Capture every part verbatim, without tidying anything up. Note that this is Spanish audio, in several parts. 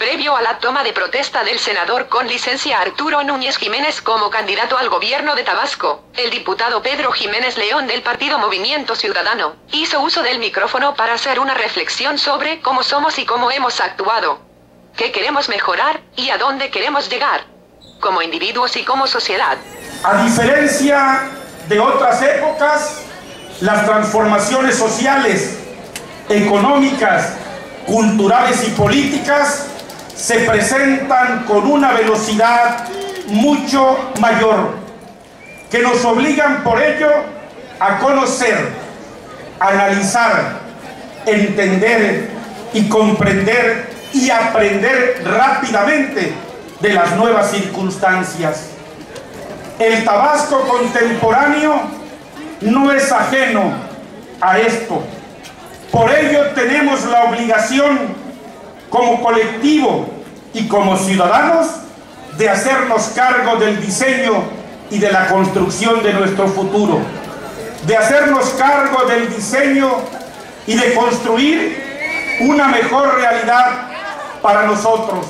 Previo a la toma de protesta del senador con licencia Arturo Núñez Jiménez como candidato al gobierno de Tabasco, el diputado Pedro Jiménez León del partido Movimiento Ciudadano, hizo uso del micrófono para hacer una reflexión sobre cómo somos y cómo hemos actuado, qué queremos mejorar y a dónde queremos llegar, como individuos y como sociedad. A diferencia de otras épocas, las transformaciones sociales, económicas, culturales y políticas se presentan con una velocidad mucho mayor, que nos obligan por ello a conocer, analizar, entender y comprender y aprender rápidamente de las nuevas circunstancias. El Tabasco contemporáneo no es ajeno a esto. Por ello tenemos la obligación como colectivo y como ciudadanos de hacernos cargo del diseño y de la construcción de nuestro futuro, de hacernos cargo del diseño y de construir una mejor realidad para nosotros.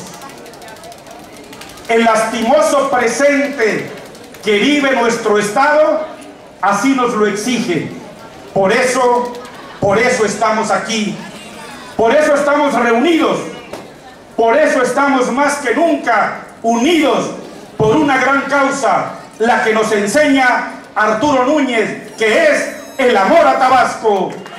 El lastimoso presente que vive nuestro Estado así nos lo exige. Por eso, por eso estamos aquí, por eso estamos reunidos. Por eso estamos más que nunca unidos por una gran causa, la que nos enseña Arturo Núñez, que es el amor a Tabasco.